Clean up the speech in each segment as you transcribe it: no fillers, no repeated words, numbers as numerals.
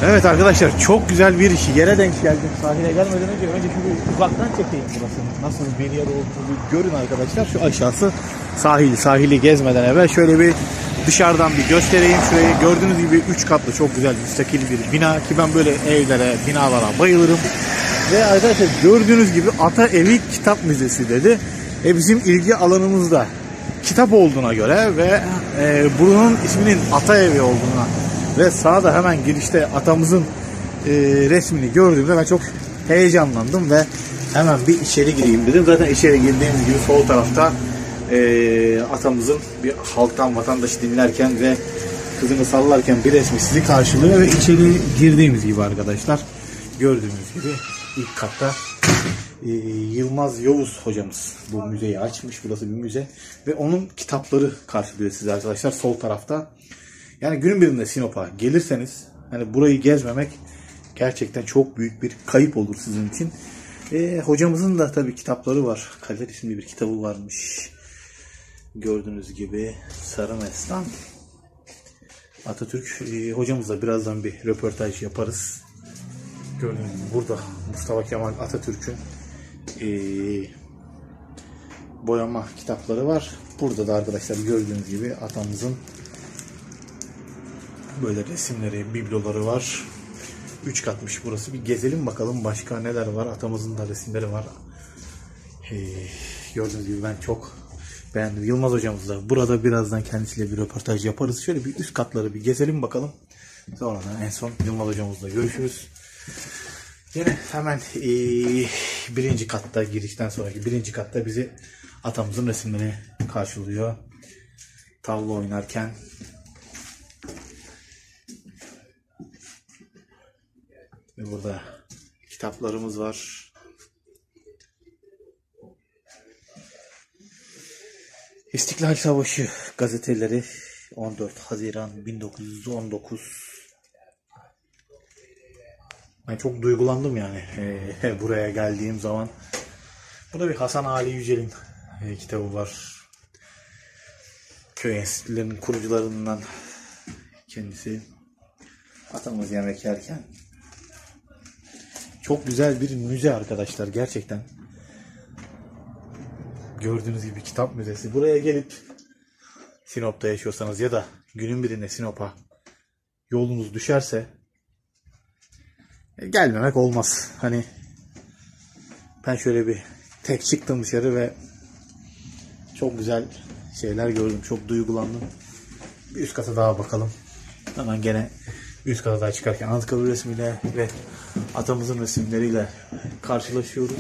Evet arkadaşlar, çok güzel bir yere denk geldim. Sahile gelmeden önce şu uzaktan çekeyim burasını. Nasıl bir yer olduğunu bir görün arkadaşlar. Şu aşağısı sahil. Sahili gezmeden evvel şöyle bir dışarıdan bir göstereyim. Şurayı gördüğünüz gibi 3 katlı çok güzel müstakil bir bina ki ben böyle evlere, binalara bayılırım. Ve arkadaşlar gördüğünüz gibi Ata Evi Kitap Müzesi dedi. Bizim ilgi alanımızda kitap olduğuna göre ve bunun isminin Ata Evi olduğuna ve sağda hemen girişte atamızın resmini gördüğümde ben çok heyecanlandım ve hemen bir içeri gireyim dedim. Zaten içeri girdiğimiz gibi sol tarafta atamızın bir halktan vatandaş dinlerken ve kızını sallarken bir resmi sizi karşılıyor ve içeri girdiğimiz gibi arkadaşlar gördüğünüz gibi ilk katta Yılmaz Yavuz hocamız bu müzeyi açmış. Burası bir müze ve onun kitapları karşılıyor sizi arkadaşlar sol tarafta. Yani günün birinde Sinop'a gelirseniz hani burayı gezmemek gerçekten çok büyük bir kayıp olur sizin için. Hocamızın da tabii kitapları var. Kader isimli bir kitabı varmış. Gördüğünüz gibi Sarı Mestan. Atatürk hocamızla birazdan bir röportaj yaparız. Gördüğünüz gibi burada Mustafa Kemal Atatürk'ün boyama kitapları var. Burada da arkadaşlar gördüğünüz gibi atamızın böyle resimleri, bibloları var. 3 katmış burası. Bir gezelim bakalım başka neler var. Atamızın da resimleri var. Gördüğünüz gibi ben çok beğendim. Yılmaz hocamız da burada birazdan kendisiyle bir röportaj yaparız. Şöyle bir üst katları bir gezelim bakalım. Sonra en son Yılmaz hocamızla görüşürüz. Yine hemen birinci katta girişten sonraki birinci katta bizi atamızın resimleri karşılıyor. Tavla oynarken. Ve burada kitaplarımız var. İstiklal Savaşı gazeteleri 14 Haziran 1919. Ben çok duygulandım yani buraya geldiğim zaman. Burada bir Hasan Ali Yücel'in kitabı var. Köy enstitülerinin kurucularından kendisi. Atamız yemek yerken. Çok güzel bir müze arkadaşlar gerçekten. Gördüğünüz gibi kitap müzesi. Buraya gelip Sinop'ta yaşıyorsanız ya da günün birinde Sinop'a yolunuz düşerse gelmemek olmaz. Hani ben şöyle bir tek çıktım dışarı ve çok güzel şeyler gördüm. Çok duygulandım. Bir üst kata daha bakalım. Hemen gene üst kata daha çıkarken Anıtkabir resmiyle ve atamızın resimleriyle karşılaşıyoruz.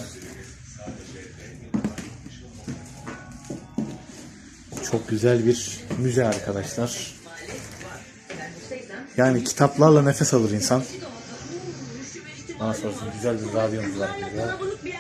Çok güzel bir müze arkadaşlar. Yani kitaplarla nefes alır insan. Daha sonrasında güzel bir radyomuz var burada.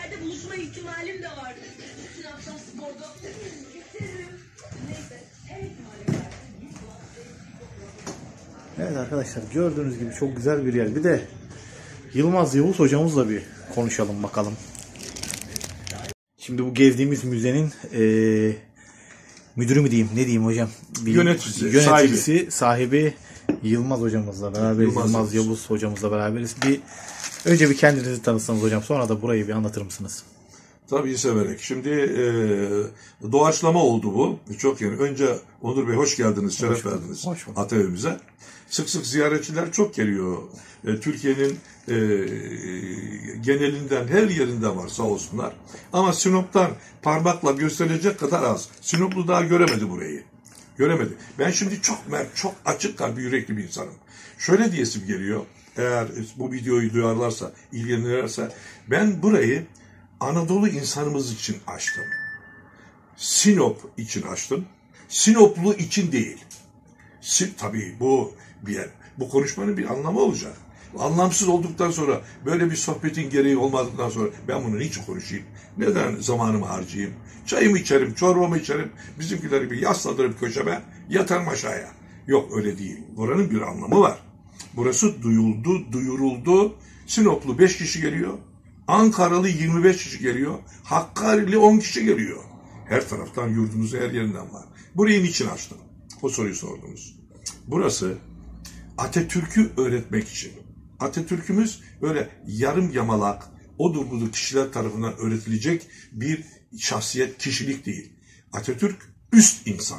Evet arkadaşlar gördüğünüz gibi çok güzel bir yer. Bir de Yılmaz Yavuz hocamızla bir konuşalım bakalım. Şimdi bu gezdiğimiz müzenin müdürü mü diyeyim, ne diyeyim hocam? Yöneticisi, sahibi Yılmaz hocamızla beraberiz. Yılmaz Yavuz hocamızla beraberiz. Önce bir kendinizi tanıtsanız hocam, sonra da burayı bir anlatır mısınız? Tabii severek. Şimdi doğaçlama oldu bu. Çok yani. Önce Onur Bey hoş geldiniz, şeref verdiniz Ata Evimize. Sık sık ziyaretçiler çok geliyor. Türkiye'nin genelinden her yerinde var sağ olsunlar. Ama Sinop'tan parmakla gösterilecek kadar az. Sinoplu daha göremedi burayı. Göremedi. Ben şimdi çok çok açık kalpli, yürekli bir insanım. Şöyle diyesim geliyor. Eğer bu videoyu duyarlarsa, ilgilenirlerse, ben burayı Anadolu insanımız için açtım. Sinop için açtım. Sinoplu için değil. Tabii bu bir yer. Bu konuşmanın bir anlamı olacak. Anlamsız olduktan sonra, böyle bir sohbetin gereği olmadıktan sonra ben bunu niçin konuşayım? Neden zamanımı harcayayım? Çayımı içerim, çorbamı içerim. Bizimkileri bir yasladırıp köşeme, yatarım aşağıya. Yok, öyle değil. Buranın bir anlamı var. Burası duyuldu, duyuruldu. Sinoplu 5 kişi geliyor. Ankaralı 25 kişi geliyor. Hakkari'li 10 kişi geliyor. Her taraftan, yurdumuzun her yerinden var. Burayı niçin açtım? O soruyu sordunuz. Burası Atatürk'ü öğretmek için. Atatürk'ümüz böyle yarım yamalak, odur budur kişiler tarafından öğretilecek bir şahsiyet, kişilik değil. Atatürk üst insan.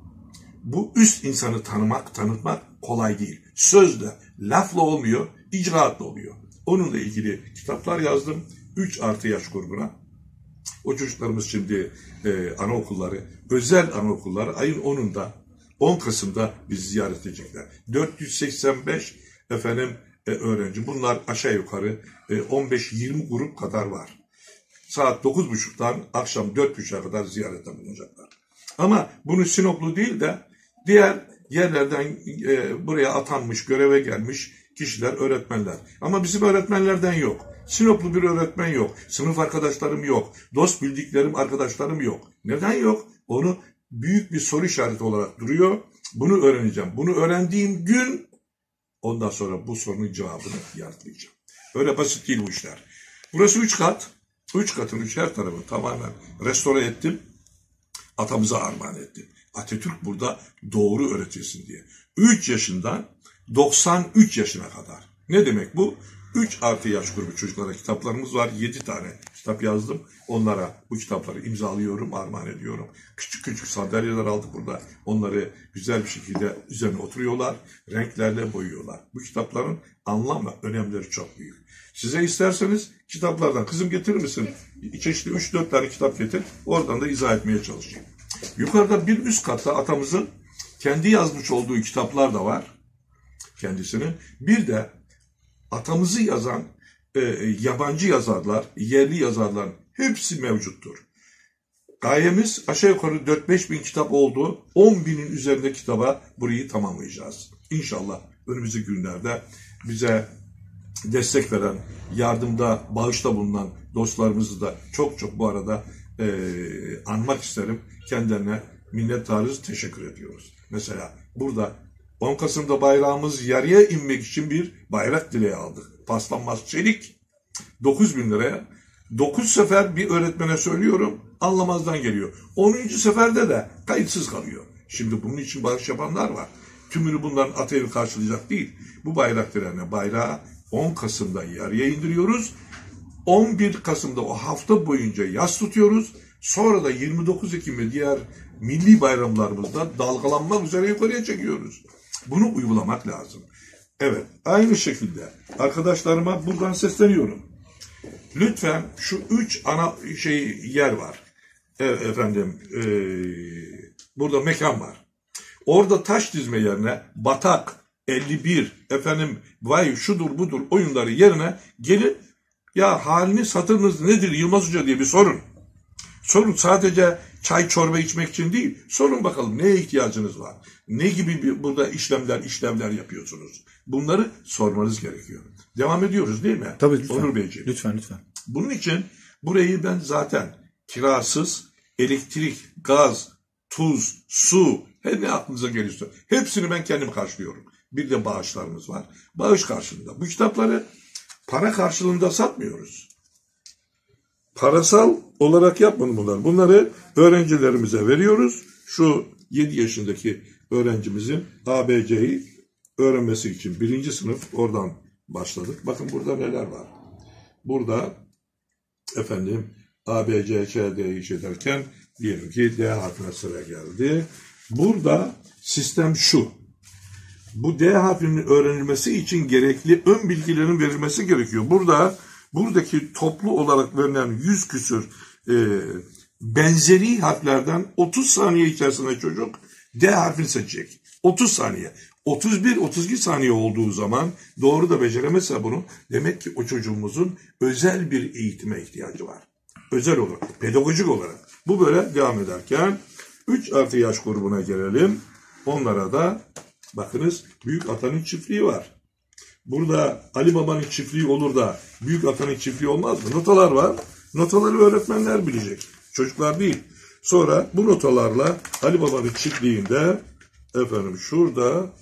Bu üst insanı tanıtmak kolay değil. Sözle, lafla olmuyor, icraatla oluyor. Onunla ilgili kitaplar yazdım. 3+ yaş grubuna. O çocuklarımız şimdi anaokulları, özel anaokulları ayın 10'unda, 10 Kasım'da bizi ziyaret edecekler. 485 öğrenci. Bunlar aşağı yukarı 15-20 grup kadar var. Saat 9.30'dan akşam 4.30'a kadar ziyarete bulunacaklar. Ama bunu Sinoplu değil de diğer yerlerden buraya atanmış, göreve gelmiş kişiler, öğretmenler. Ama bizim öğretmenlerden yok. Sinoplu bir öğretmen yok. Sınıf arkadaşlarım yok. Dost bildiklerim arkadaşlarım yok. Neden yok? Onu büyük bir soru işareti olarak duruyor. Bunu öğreneceğim. Bunu öğrendiğim gün ondan sonra bu sorunun cevabını yanıtlayacağım. Öyle basit değil bu işler. Burası 3 kat. 3 katın her tarafını tamamen restore ettim. Atamıza armağan ettim. Atatürk burada doğru öğretilsin diye. 3 yaşından 93 yaşına kadar. Ne demek bu? 3+ yaş grubu çocuklara kitaplarımız var. 7 tane kitap yazdım. Onlara bu kitapları imzalıyorum, armağan ediyorum. Küçük küçük sandalyeler aldık burada. Onları güzel bir şekilde üzerine oturuyorlar. Renklerle boyuyorlar. Bu kitapların anlam ve önemleri çok büyük. Size isterseniz kitaplardan, kızım getirir misin? Çeşitli 3-4 tane kitap getir. Oradan da izah etmeye çalışayım. Yukarıda bir üst katta atamızın kendi yazmış olduğu kitaplar da var. Kendisinin. Bir de atamızı yazan yabancı yazarlar, yerli yazarların hepsi mevcuttur. Gayemiz aşağı yukarı 4-5 bin kitap oldu. 10 binin üzerinde kitaba burayı tamamlayacağız. İnşallah önümüzdeki günlerde bize destek veren, yardımda, bağışta bulunan dostlarımızı da çok bu arada anmak isterim. Kendilerine minnettarız, teşekkür ediyoruz. Mesela burada 10 Kasım'da bayrağımız yarıya inmek için bir bayrak dileği aldık. Paslanmaz çelik 9.000 liraya. 9 sefer bir öğretmene söylüyorum, anlamazdan geliyor. 10. seferde de kayıtsız kalıyor. Şimdi bunun için bağış yapanlar var. Tümünü bunların atayı karşılayacak değil. Bu bayrak dileğine bayrağı 10 Kasım'da yarıya indiriyoruz. 11 Kasım'da o hafta boyunca yas tutuyoruz. Sonra da 29 Ekim ve diğer milli bayramlarımızda dalgalanmak üzere yukarıya çekiyoruz. Bunu uygulamak lazım. Evet, aynı şekilde arkadaşlarıma buradan sesleniyorum. Lütfen şu 3 ana yer var. Burada mekan var. Orada taş dizme yerine batak, 51, vay şudur budur oyunları yerine gelin, ya haliniz hatırınız nedir Yılmaz Hoca diye bir sorun. Sorun, sadece çay çorba içmek için değil. Sorun bakalım neye ihtiyacınız var? Ne gibi burada işlemler yapıyorsunuz? Bunları sormanız gerekiyor. Devam ediyoruz değil mi? Tabii lütfen. Onur Beyciğim. Lütfen. Bunun için burayı ben zaten kirasız, elektrik, gaz, tuz, su, her ne aklınıza gelirse hepsini ben kendim karşılıyorum. Bir de bağışlarımız var. Bağış karşılığında. Bu kitapları para karşılığında satmıyoruz. Parasal olarak yapmadım bunlar. Bunları öğrencilerimize veriyoruz. Şu 7 yaşındaki öğrencimizin ABC'yi öğrenmesi için 1. sınıf oradan başladık. Bakın burada neler var. Burada A, B, C, Ç, D'yi derken diyelim ki D harfine sıra geldi. Burada sistem şu. Bu D harfinin öğrenilmesi için gerekli ön bilgilerin verilmesi gerekiyor. Buradaki toplu olarak verilen 100 küsür benzeri harflerden 30 saniye içerisinde çocuk D harfini seçecek. 30 saniye. 31-32 saniye olduğu zaman doğru da beceremezse bunu, demek ki o çocuğumuzun özel bir eğitime ihtiyacı var. Özel olarak, pedagojik olarak. Bu böyle devam ederken 3+ yaş grubuna gelelim. Onlara da bakınız, Büyük Atanın çiftliği var. Burada Ali Baba'nın çiftliği olur da Büyük Atanın çiftliği olmaz mı? Notalar var. Notaları öğretmenler bilecek. Çocuklar değil. Sonra bu notalarla Ali Baba'nın çiftliğinde şurada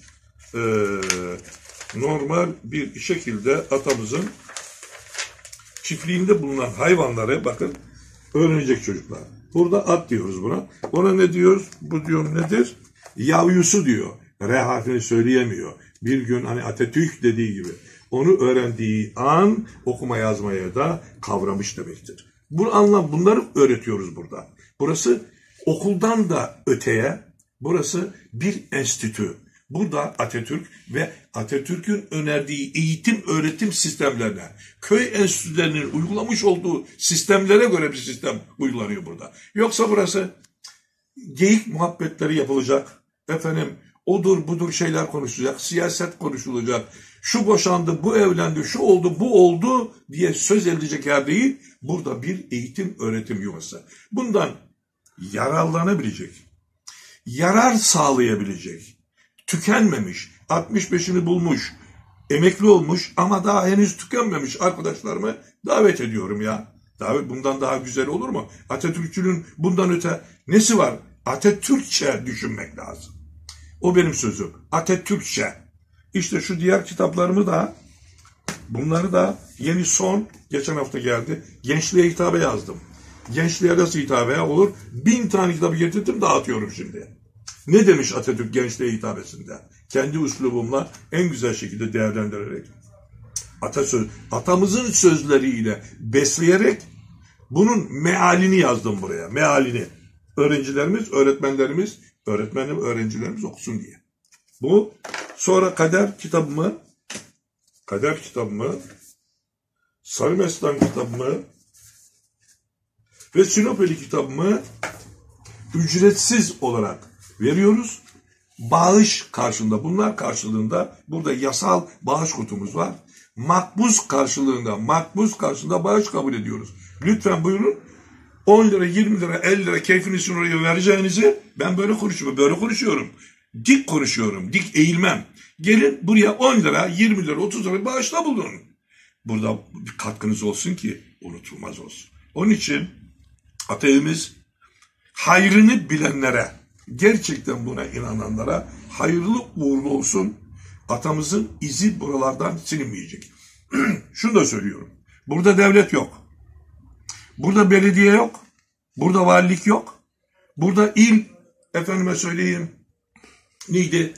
normal bir şekilde atamızın çiftliğinde bulunan hayvanları bakın öğrenecek çocuklar. Burada at diyoruz buna. Ona ne diyoruz? Bu diyor nedir? Yavyusu diyor. R harfini söyleyemiyor. Bir gün hani Atatürk dediği gibi onu öğrendiği an okuma yazmaya da kavramış demektir. Bu anlam, bunları öğretiyoruz burada. Burası okuldan da öteye, burası bir enstitü. Burada Atatürk ve Atatürk'ün önerdiği eğitim öğretim sistemlerine, köy enstitülerinin uygulamış olduğu sistemlere göre bir sistem uygulanıyor burada. Yoksa burası geyik muhabbetleri yapılacak, efendim odur budur şeyler konuşulacak, siyaset konuşulacak, şu boşandı, bu evlendi, şu oldu, bu oldu diye söz edilecek yer değil. Burada bir eğitim öğretim yuvası. Bundan yararlanabilecek, yarar sağlayabilecek, tükenmemiş, 65'ini bulmuş, emekli olmuş ama daha henüz tükenmemiş arkadaşlarımı davet ediyorum ya. Bundan daha güzel olur mu? Atatürkçünün bundan öte nesi var? Atatürkçe düşünmek lazım. O benim sözüm. Atatürkçe. İşte şu diğer kitaplarımı da, bunları da yeni son, geçen hafta geldi. Gençliğe hitabe yazdım. Gençliğe nasıl hitabe olur? 1000 tane kitabı getirdim, dağıtıyorum şimdi. Ne demiş Atatürk gençliğe hitabesinde? Kendi üslubumla en güzel şekilde değerlendirerek, atamızın sözleriyle besleyerek bunun mealini yazdım buraya. Mealini. Öğrencilerimiz, öğrencilerimiz okusun diye. Bu sonra kader kitabımı, Sarı Mestan kitabımı ve Sinopeli kitabımı ücretsiz olarak veriyoruz. Bağış karşılığında, bunlar karşılığında burada yasal bağış kutumuz var. Makbuz karşılığında bağış kabul ediyoruz. Lütfen buyurun. 10 lira, 20 lira, 50 lira keyfinizin oraya vereceğinizi, ben böyle konuşuyorum. Dik konuşuyorum, dik eğilmem. Gelin buraya 10 lira, 20 lira, 30 lira bağışla bulun. Burada bir katkınız olsun ki unutulmaz olsun. Onun için Ataevimiz hayrını bilenlere, gerçekten buna inananlara hayırlı uğurlu olsun. Atamızın izi buralardan silinmeyecek. Şunu da söylüyorum. Burada devlet yok. Burada belediye yok. Burada valilik yok. Burada il, efendime söyleyeyim, neydi?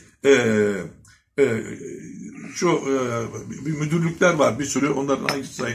Bir müdürlükler var bir sürü. Onların hangisi sayın?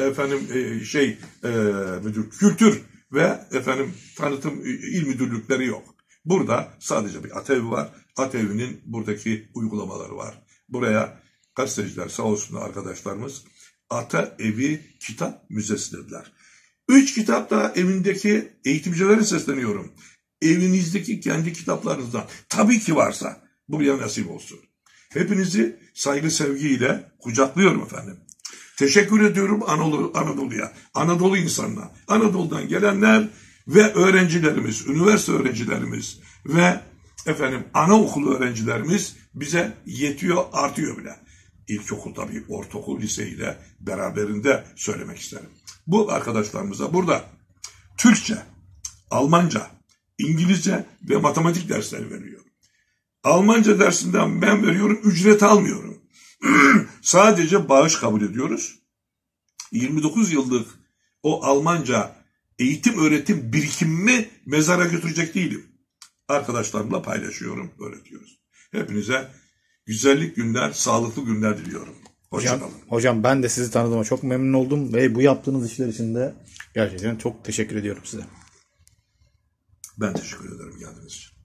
Müdür, kültür ve tanıtım il müdürlükleri yok. Burada sadece bir Atev var. Atev'in buradaki uygulamaları var. Buraya gazeteciler sağ olsunlar arkadaşlarımız Ataevi Kitap Müzesi dediler. 3 kitap da evindeki eğitimcilere sesleniyorum. Evinizdeki kendi kitaplarınızdan tabii ki varsa bu bir nasip olsun. Hepinizi saygı sevgiyle kucaklıyorum efendim. Teşekkür ediyorum Anadolu'ya, Anadolu insanına, Anadolu'dan gelenler ve öğrencilerimiz, üniversite öğrencilerimiz ve anaokulu öğrencilerimiz bize yetiyor, artıyor bile. İlkokul tabii, ortaokul, liseyle beraberinde söylemek isterim. Bu arkadaşlarımıza burada Türkçe, Almanca, İngilizce ve matematik dersleri veriyor. Almanca dersinden ben veriyorum, ücret almıyorum. Sadece bağış kabul ediyoruz. 29 yıllık o Almanca eğitim öğretim birikimimi mezara götürecek değilim. Arkadaşlarımla paylaşıyorum, öğretiyoruz. Hepinize güzellik günler, sağlıklı günler diliyorum. Hoşçakalın. Hocam ben de sizi tanıdığıma çok memnun oldum ve bu yaptığınız işler için de gerçekten çok teşekkür ediyorum size. Ben teşekkür ederim geldiğiniz için.